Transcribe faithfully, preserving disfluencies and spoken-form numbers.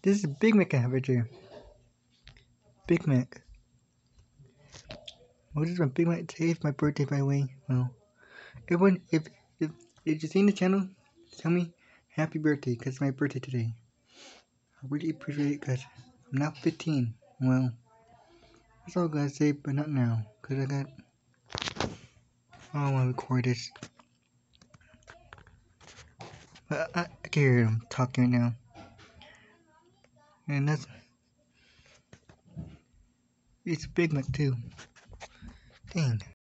This is a Big Mac I have right here. Big Mac. What is my Big Mac? Today is my birthday, by the way. Well, everyone, if if if you're seeing the channel, tell me happy birthday, because it's my birthday today. I really appreciate it, because I'm now fifteen. Well, that's all I gotta say, but not now, because I got... I don't want to record this. But I, I can hear him talking right now. And that's... It's Big Mac, too. Dang.